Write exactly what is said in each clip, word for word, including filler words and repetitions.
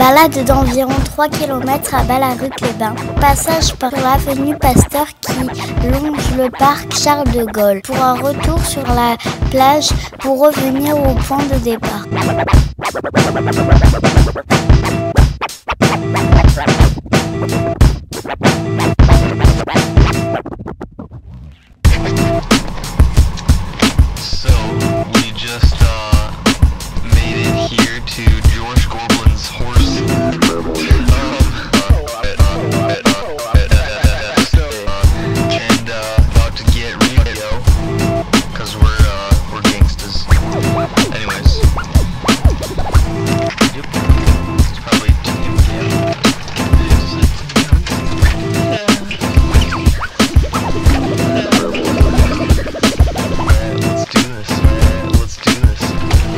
Balade d'environ trois kilomètres à Ballaruc-les-Bains. Passage par l'avenue Pasteur qui longe le parc Charles de Gaulle. Pour un retour sur la plage pour revenir au point de départ. So, we just uh, made it here to George Gorblin's horse. Um, and uh, about to get Rio, cause we're uh, we're gangstas. Anyways, yep, it's probably ten p m Let's do this. Let's do this.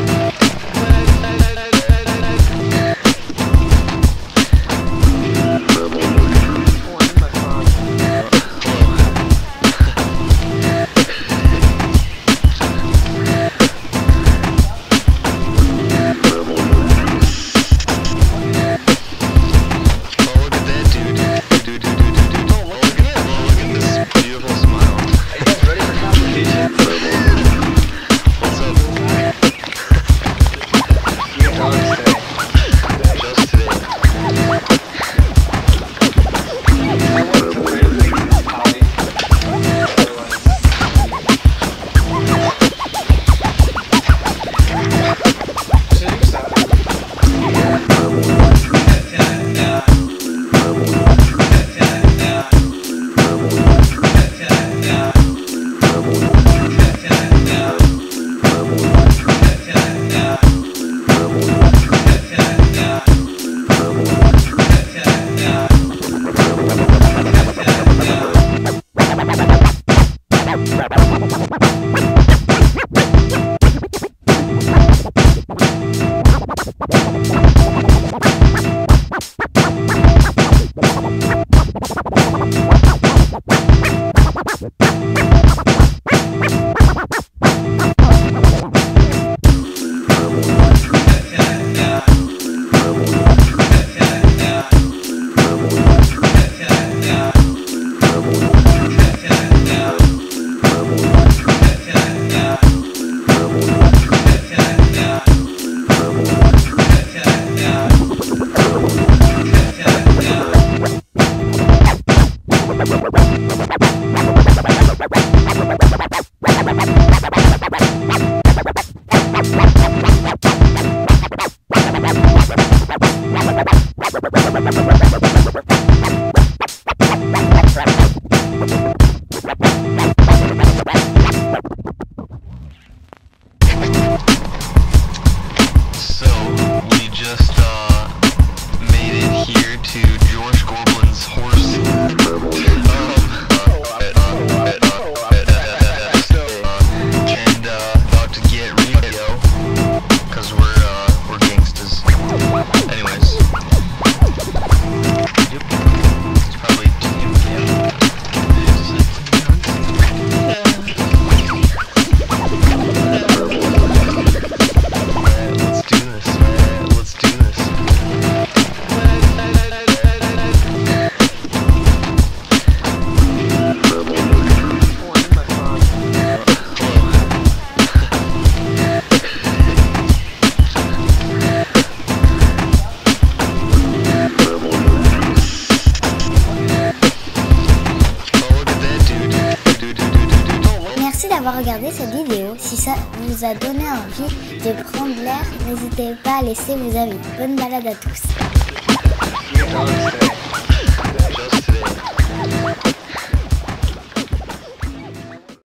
d'avoir regardé cette vidéo. Si ça vous a donné envie de prendre l'air, n'hésitez pas à laisser vos avis. Bonne balade à tous.